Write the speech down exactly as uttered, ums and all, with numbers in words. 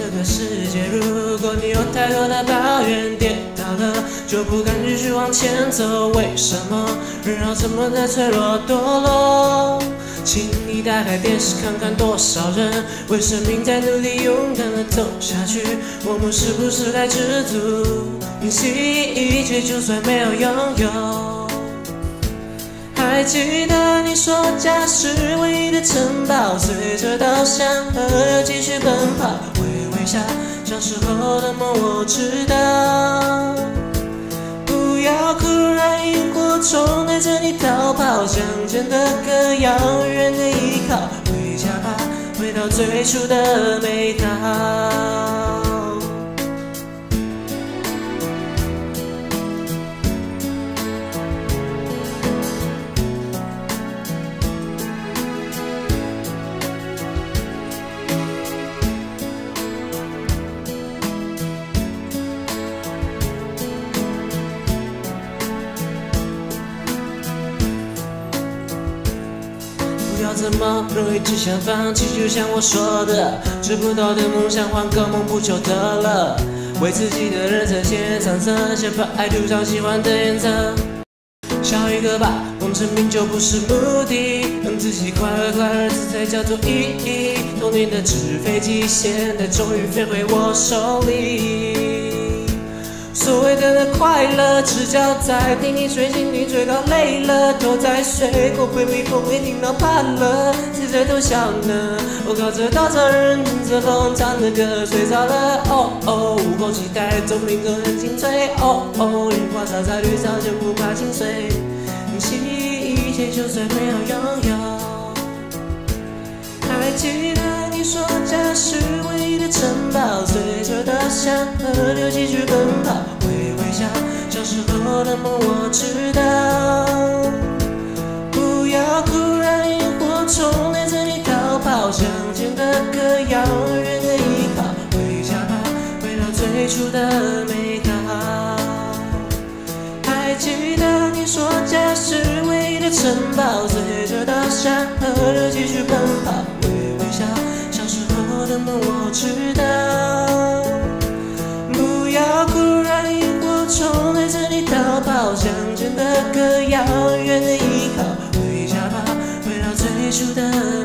个世界。如果你有太多的抱怨，跌倒了就不敢继续往前走。为什么人要这么的脆弱堕落？请你打开电视看看，多少人为生命在努力，勇敢的走下去。我们是不是该知足，珍惜一切，就算没有拥有？还记得你说家是唯一的城堡，随着稻香河流继续奔跑，微微笑，小时候的梦我知道。不要哭，让萤火虫带着你逃跑，乡间的歌，遥远的依靠，回家吧，回到最初的美好。不要这么容易只想放弃，就像我说的，追不到的梦想换个梦不就得了？为自己的人生献上色，先把爱涂上喜欢的颜色。笑一个吧，功成名就不是目的，让自己快乐快乐，这才叫做意义。童年的纸飞机，现在终于飞回我手里。所谓的快乐，赤脚在地里追星，你追到累了，头在睡过，会被风给听到怕了，谁在偷笑呢？我靠着稻草人听着风唱的歌，睡着了，哦哦，无风期待总令个人精粹，哦哦，樱花洒在绿草就不怕心碎，珍惜一切，就算没有拥有。还记得你说家是唯一的城堡，随着稻香河流继续奔跑，微微笑，小时候的梦我知道。不要哭，让萤火虫带着你逃跑，乡间的歌，遥远的依靠，回家吧，回到最初的美好。还记得你说家是唯一的城堡，随着稻香河流继续奔跑，微微笑，小时候的梦我知道。不要哭，让萤火虫带着你逃跑，乡间的歌，遥远的依靠，回家吧，回到最初的